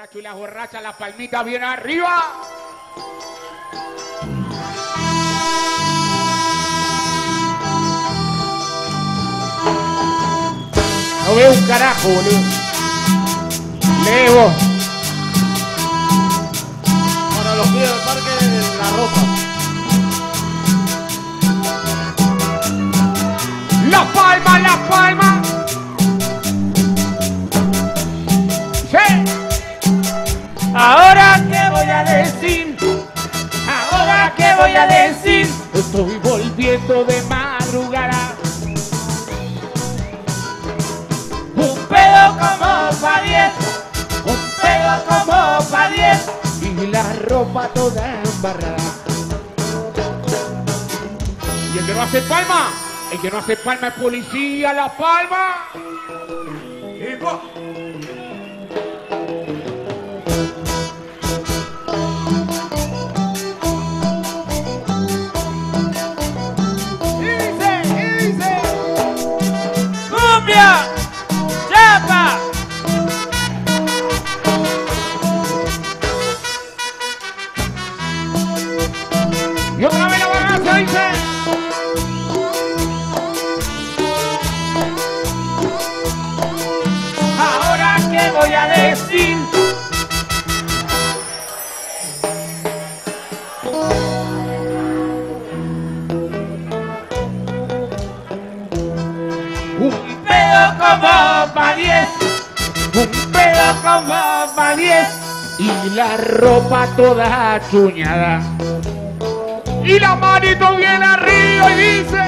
borrachos y las borrachas, las palmitas bien arriba. No veo un carajo, boludo. Levo. Para los pies del parque de La Rosa. La palma, la palma. Sí. Ahora qué voy a decir. Ahora qué voy a decir. Estoy volviendo de madrugada. Un pedo como pa' 10. Un pedo como pa' 10. Y la ropa toda embarrada. Y el que no hace palma. El que no hace palma es policía, la palma. Y dice. ¡Cumbia! ¡Chapa! Y otra vez la bagancia dice. ¿Qué voy a decir? Un pedo como pa' 10. Un pedo como pa' 10. Y la ropa toda chuñada. Y la manito bien arriba y dice: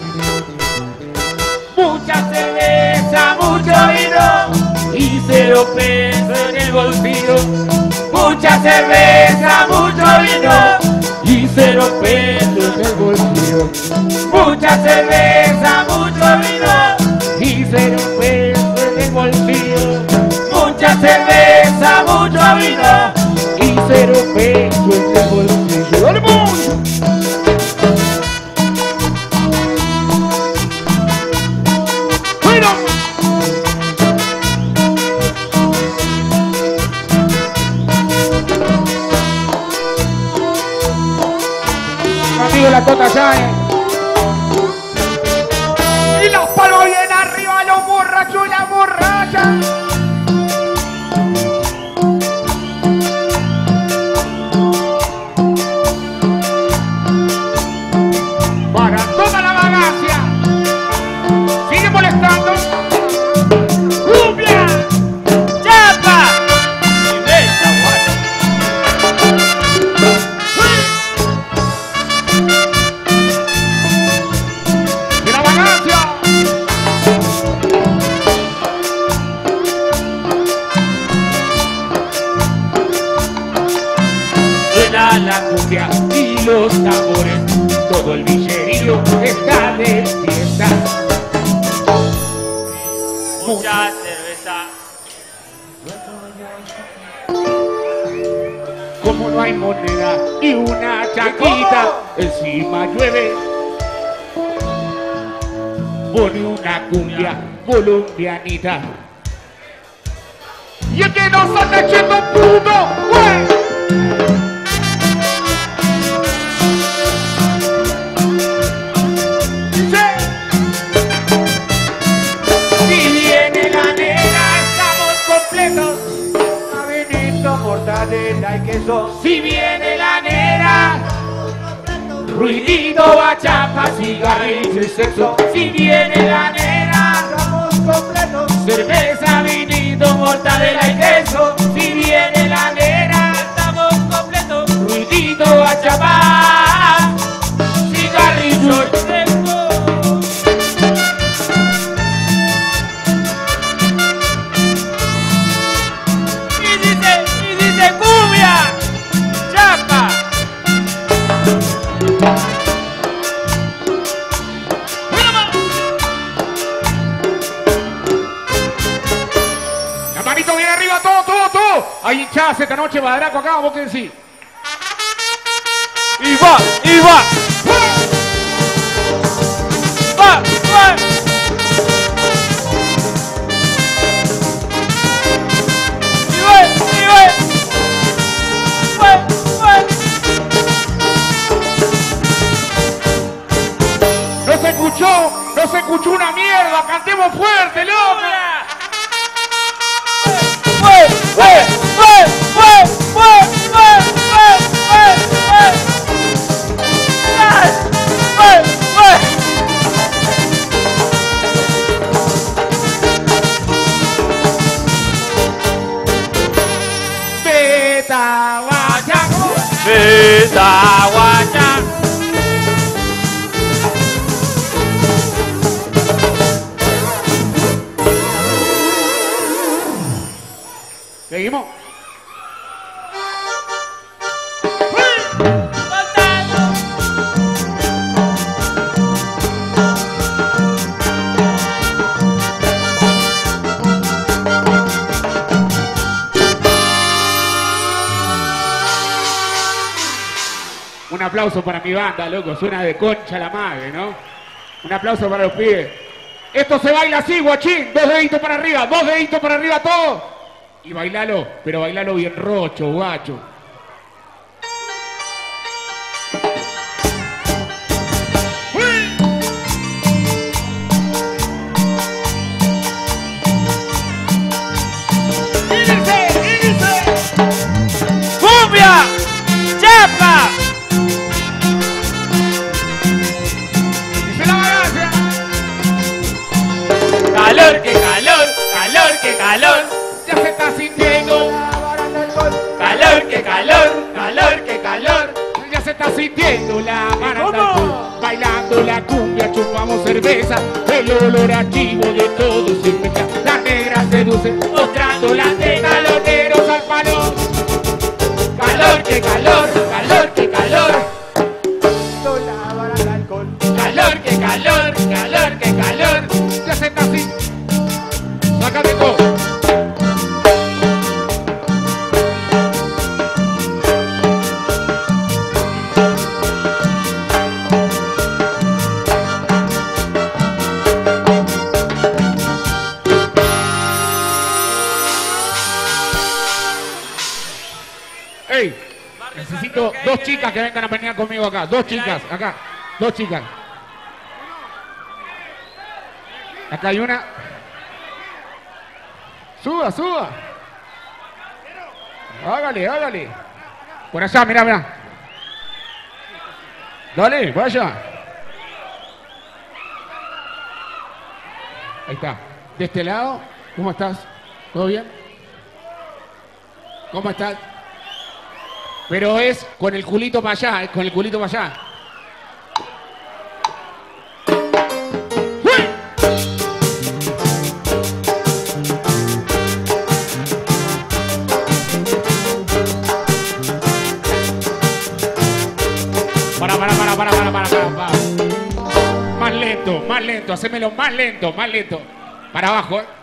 mucha cerveza, mucho vino y 0 pesos en el bolsillo. Mucha cerveza, mucho vino y 0 pesos en el bolsillo. Mucha cerveza, mucho vino y 0 pesos en el bolsillo. Mucha cerveza, mucho vino y 0 pesos en el bolsillo. ¡Dale, mucho! Amigo, la tota ya, Y los palos bien arriba, los borrachos y las borrachas. Para toda la vagancia. Sigue molestando. ¡Cumbia! ¡Chapa! La cumbia y los tambores, todo el villerío está de fiesta. Mucha cerveza. Como no hay moneda y una chaquita, encima llueve. Pone una cumbia colombianita. Y el que nos anda echando puto, güey. Mortadela y queso. Si viene la nena, ruidito, bachata, cigarrillo y sexo. Si viene la nena, estamos completos. Cerveza, vinito, mortadela y queso. Si viene la nena, estamos completos. Ruidito, bachata, cigarrillo y sexo. ¡Cumbia! ¡Chapa! La manito viene arriba, todo. Hay hinchadas esta noche, Badraco acá, vos que decís. Y va. Va. Y va. No se escuchó una mierda. Cantemos fuerte, loco. Beta guachaco. Beta guacha. Seguimos. Un aplauso para mi banda, loco. Suena de concha la madre, ¿no? Un aplauso para los pibes. Esto se baila así, guachín. 2 deditos para arriba, 2 deditos para arriba, todo. Y bailalo, pero bailalo bien rocho, guacho. ¡Cumbia! ¡Chapa! Dice la gracia. Calor, que calor, calor, que calor. Ya se está sintiendo. Calor, que calor, calor, que calor. Ya se está sintiendo la baranda. Bailando la cumbia, chupamos cerveza. El olor a chivo de todo se mezcla. Las negras seducen, mostrando las de caloneros al palo. Calor, que calor, calor, que calor. Calor, que calor, calor, que calor. Ya se está sintiendo. Sácame todo. Ey, necesito 2 chicas que vengan a pelear conmigo acá. 2 chicas, acá. 2 chicas. Acá hay una. Suba, suba. Hágale, hágale. Por allá, mirá, mirá. Dale, vaya. Ahí está. De este lado, ¿cómo estás? ¿Todo bien? ¿Cómo estás? Pero es con el culito para allá, es con el culito para allá. Para. Más lento, hacémelo más lento. Para abajo, ¿eh?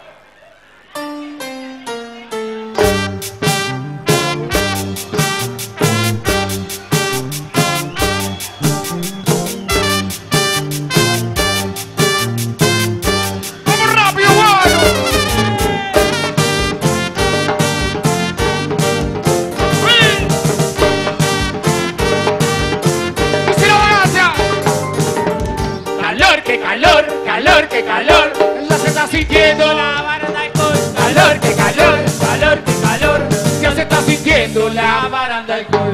¡Vamos rápido, bueno! Calor, calor, que calor. Ya se está sintiendo La baranda alcohol. Calor, que calor, calor, que calor. Ya se está sintiendo la baranda alcohol.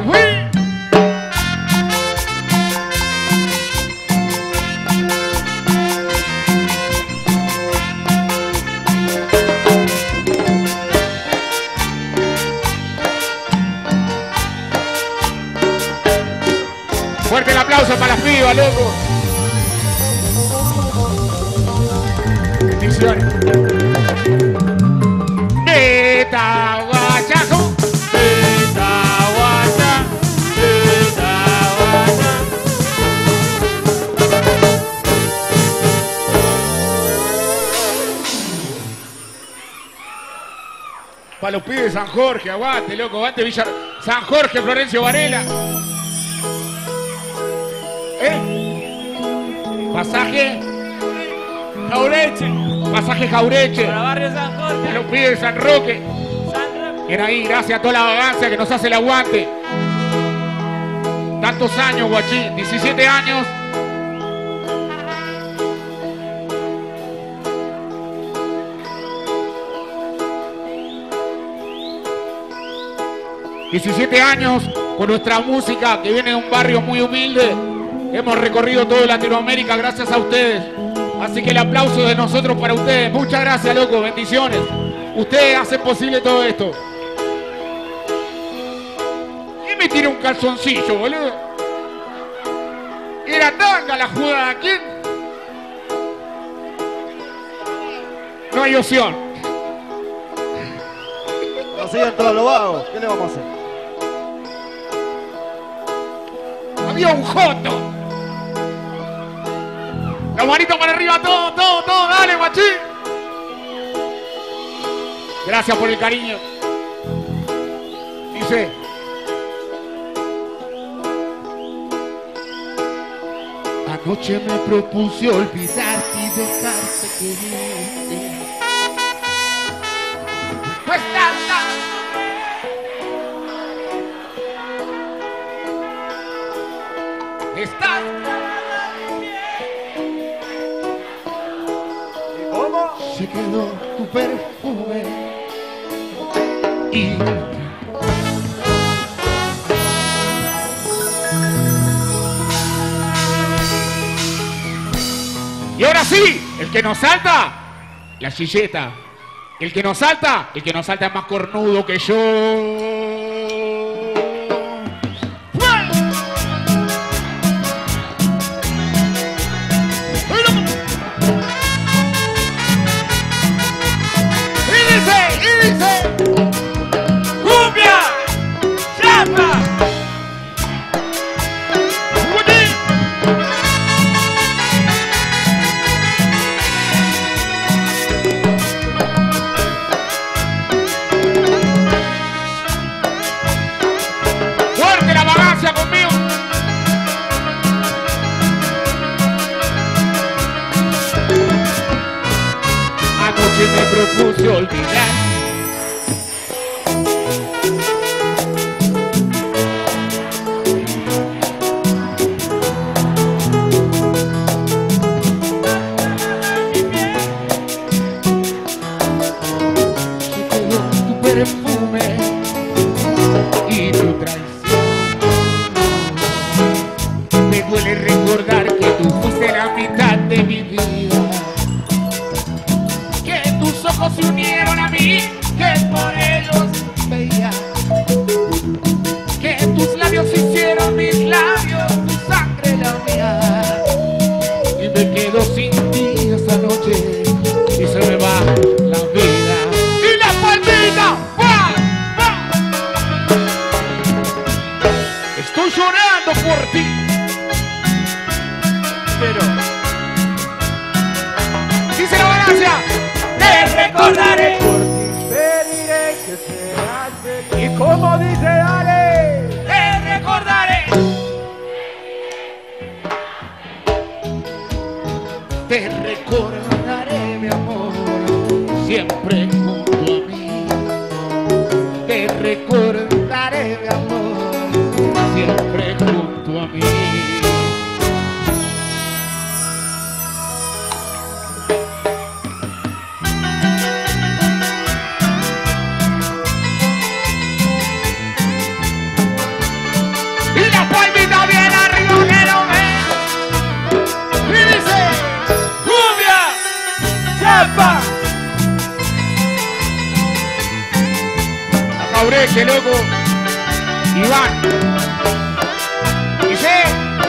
Fuerte el aplauso para las pibas, loco. Beta guachaco. Beta guacha, beta guacha. Para los pibes de San Jorge, aguante, loco, aguante Villa San Jorge, Florencio Varela. Pasaje Jaureche. Pasaje Jaureche. Para Barrio San Para Jorge. los pibes de San Roque. San Roque. Bien ahí, gracias a toda la vagancia que nos hace el aguante. Tantos años, guachín, 17 años. 17 años con nuestra música que viene de un barrio muy humilde. Hemos recorrido toda Latinoamérica gracias a ustedes. Así que el aplauso de nosotros para ustedes. Muchas gracias, loco. Bendiciones. Ustedes hacen posible todo esto. ¿Quién me tira un calzoncillo, boludo? Era tanga la jugada. ¿Quién? No hay opción. Nos siguen todos los vagos. ¿Qué le vamos a hacer? Había un joto. Los manitos para arriba, todo, todo, todo. Dale, guachín. Gracias por el cariño. Dice. Anoche me propuse olvidarte y dejarte quererte. Pues nada. Estás. ¿Y cómo? Se quedó tu perfume y ahora sí, el que nos salta, la chilleta. El que nos salta es más cornudo que yo. Propuse olvidar. Se quedó tu perfume y tu traición. Me duele recordar que tú fuiste la mitad de mi vida. Tus ojos se unieron a mí, que por ellos veía. Que tus labios hicieron mis labios, tu sangre la mía. Y me quedo sin ti esa noche y se me va la vida. ¡Y la palmita! ¡Va! ¡Va! Estoy llorando por ti, pero dice la Valencia. Te recordaré, Por ti pediré que seas feliz. Y como dice Ale, te recordaré. Te recordaré, mi amor, siempre junto a mí. Te recordaré, mi amor, siempre junto a mí. Acabreche, loco. Iván. Dice.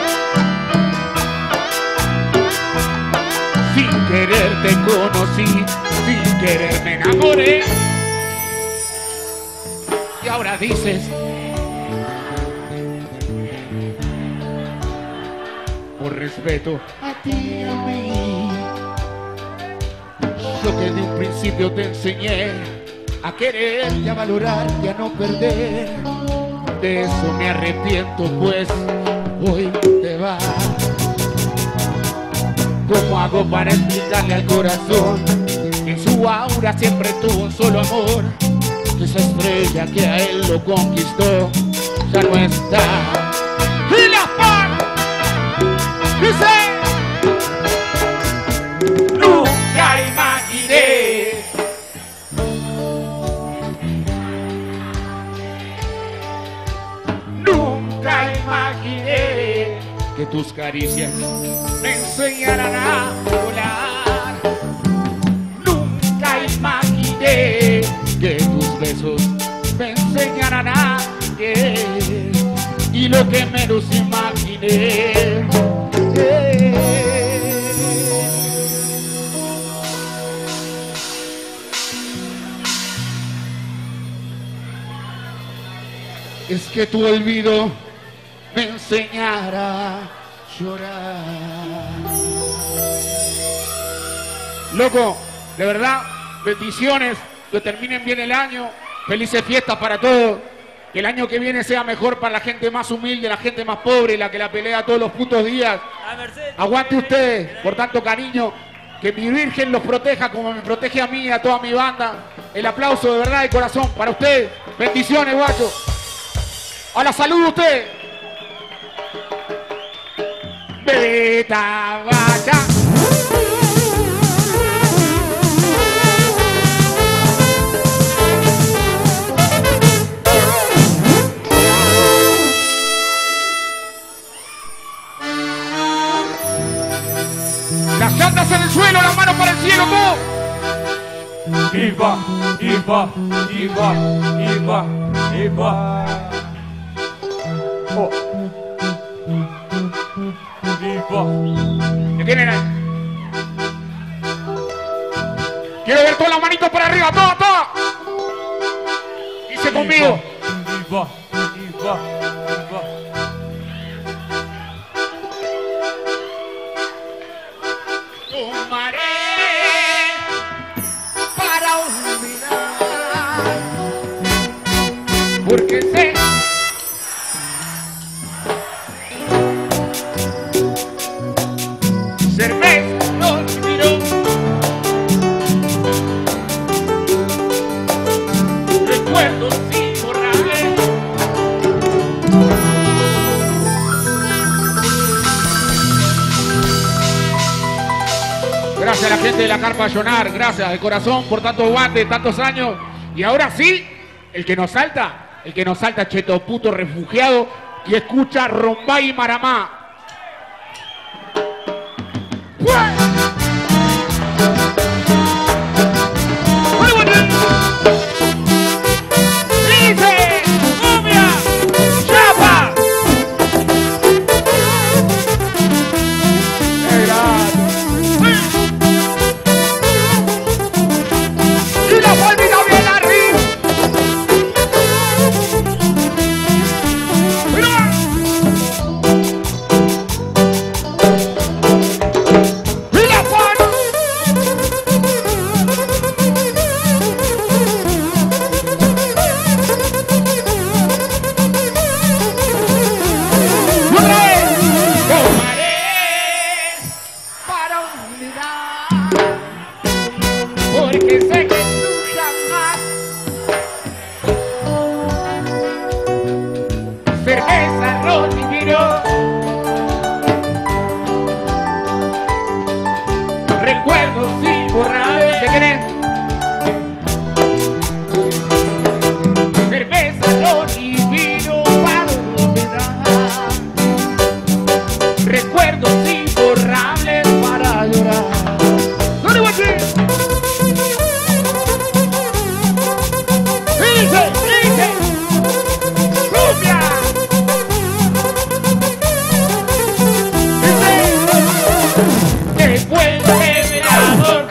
Sin querer te conocí, sin querer me enamoré. Y ahora dices. Por respeto a ti y a mí. Yo que de un principio te enseñé a querer y a valorar y a no perder. De eso me arrepiento, pues hoy te vas. ¿Cómo hago para explicarle al corazón que en su aura siempre tuvo un solo amor? Que esa estrella que a él lo conquistó ya no está. ¡Y la paz! Dice. Nunca imaginé caricias me enseñarán a volar. Nunca imaginé que tus besos me enseñarán a querer. Y lo que menos imaginé es que tu olvido me enseñará a llorar. Loco, de verdad, bendiciones, que terminen bien el año, felices fiestas para todos, que el año que viene sea mejor para la gente más humilde, la gente más pobre, la que la pelea todos los putos días. Aguante ustedes, por tanto cariño, que mi Virgen los proteja como me protege a mí y a toda mi banda. El aplauso de verdad de corazón para ustedes, bendiciones, guacho. Ahora saludo a usted. Bebeta, vaya. Las llantas en el suelo, las manos para el cielo, ¿cómo? Iba, iba, iba, iba, iba. Oh. ¿Qué tienen ahí? Quiero ver todas las manitos para arriba, todas. Dice conmigo. Iba, iba, iba. Tomaré para olvidar, porque sé cerveza no olvidó. Recuerdos imborrables. Gracias a la gente de la Carpa Llonar, gracias de corazón por tantos guantes, tantos años. Y ahora sí, el que nos salta cheto puto refugiado y escucha Rombay y Maramá. Dice, cumbia, chapa. Y la palmita bien arriba. Porque sé que tú jamás cerveza, ron y vino, recuerdos imborrables. ¿Qué querés? Cerveza, ron y vino para olvidar, recuerdos imborrables para llorar. ¿Dónde voy a ir? ¡Dice! ¡Cumbia! Después de ver amor,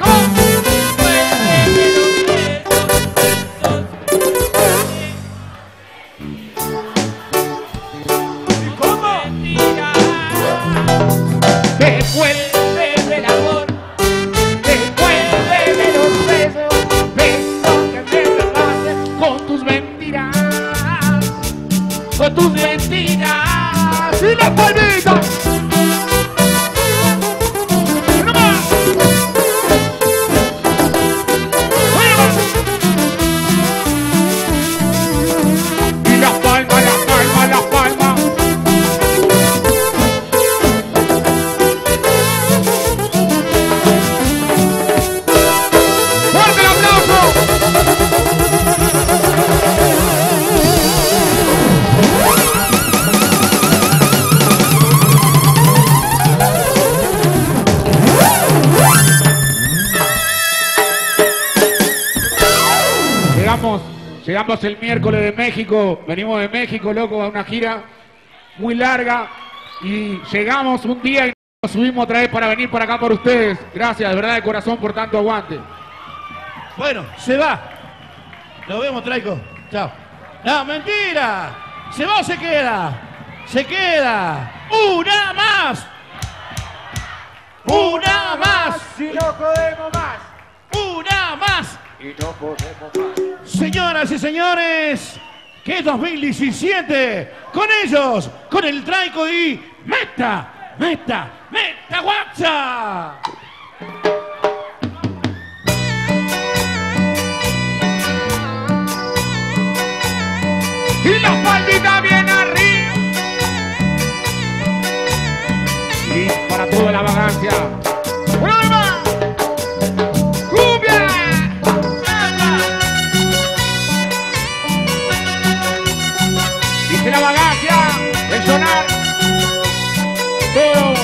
¿cómo? Después de ver amor, después de ver los besos, besos que me robaste con tus mentiras, con tus mentiras y la palmita. Llegamos el miércoles de México, venimos de México, loco, a una gira muy larga y llegamos un día y nos subimos otra vez para venir para acá por ustedes. Gracias, de verdad, de corazón, por tanto aguante. Bueno, se va. Nos vemos, Traico. Chao. No, mentira. ¿Se va o se queda? Se queda. ¡Una más! ¡Una más! Si no podemos más. ¡Una más! Y no podemos más. Señoras y señores, que 2017, con ellos, con el Traico y Meta Guacha. Y la faldita bien arriba. Y para toda la vagancia. ¡Prueba! ¡Cumbia! Dice la vagancia, el sonar. Todo.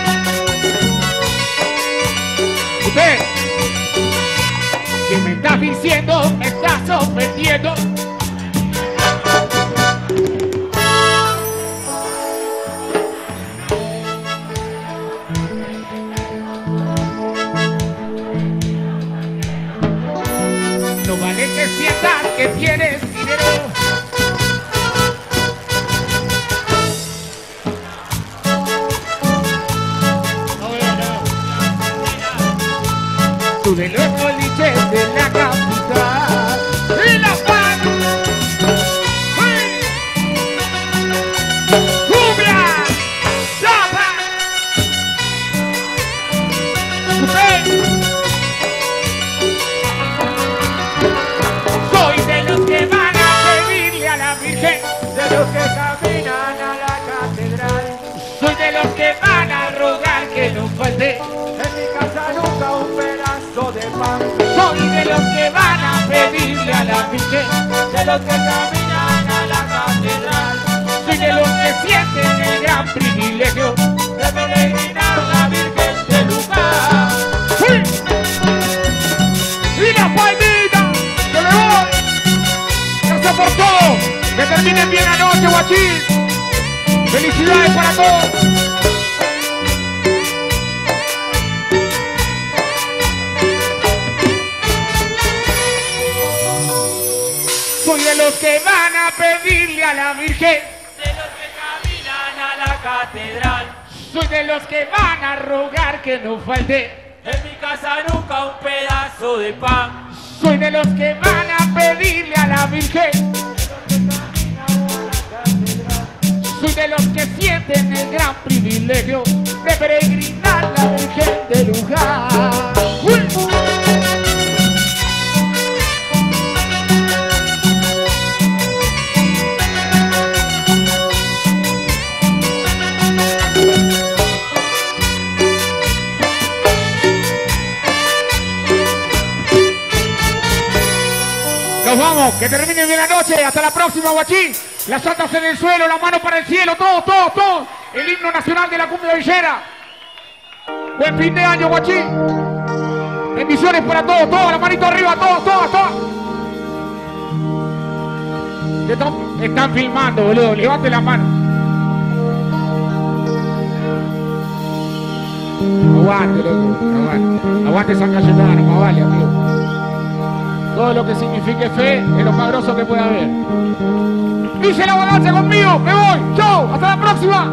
Usted, ¿qué me estás diciendo? Me estás ofendiendo. No vale que sientas que tienes dinero. Tú de los boliches de la capital y la paz. ¡Cumbia! ¡Chapa! Soy de los que van a pedirle a la Virgen, De los que caminan a la catedral. soy de los que van a rogar que no falte. En mi casa nunca un pedazo de pan. Soy de los que van a pedirle a la Virgen, De los que caminan a la catedral. soy de los que sienten el gran privilegio De peregrinar a la Virgen de Luján. ¡Sí! ¡Y la faldita! ¡Que me voy! ¡Gracias por todo! ¡Que terminen bien la noche, guachín! ¡Felicidades para todos! Soy de los que van a pedirle a la Virgen, De los que caminan a la catedral. soy de los que van a rogar que no falte. En mi casa nunca un pedazo de pan. Soy de los que van a pedirle a la Virgen, soy de los que sienten el gran privilegio de peregrinar la Virgen de Luján. ¡Uy! Nos vamos, que termine bien la noche, hasta la próxima, guachín. Las santas en el suelo, las manos para el cielo, todo. El himno nacional de la cumbia villera. Buen fin de año, guachín. Bendiciones para todos, la manito arriba, todos. Están filmando, boludo, levante la mano. Aguante, loco, aguante San Cayetano, más vale, amigo. Todo lo que signifique fe es lo más grosso que puede haber. Dice la balanza conmigo, me voy, chau, hasta la próxima.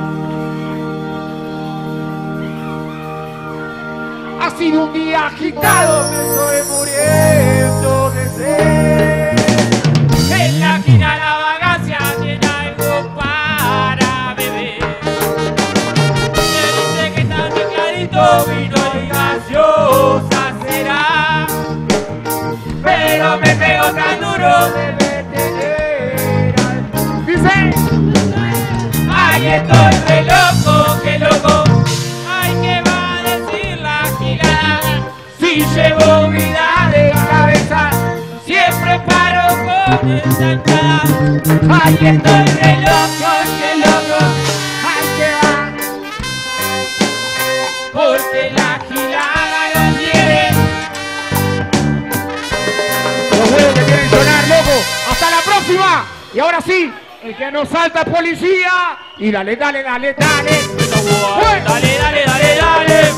Ha sido un día agitado, Me estoy muriendo de sed. En la esquina la vagancia tiene algo para beber. Me dice que está muy clarito, vino y gaseosa será. Pero me pego tan duro, Debe tener al- dice, ay estoy re loco, qué loco. Ay, ¿qué va a decir la gilada? Si llevo vida de cabeza, siempre paro con esa entrada. Ay, estoy re loco, qué loco. ay que va, Porque la gilada lo quiere. los huevos que quieren sonar, loco. Y ahora sí, el que nos salta es policía. Y dale, dale, dale, dale. Dale, dale, dale, dale.